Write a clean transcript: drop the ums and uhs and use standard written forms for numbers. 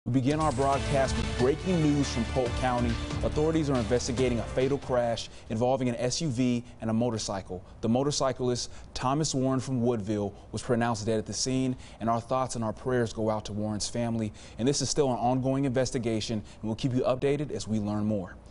We begin our broadcast with breaking news from Polk County. Authorities are investigating a fatal crash involving an SUV and a motorcycle. The motorcyclist, Thomas Warren from Woodville, was pronounced dead at the scene, and our thoughts and our prayers go out to Warren's family. And this is still an ongoing investigation, and we'll keep you updated as we learn more.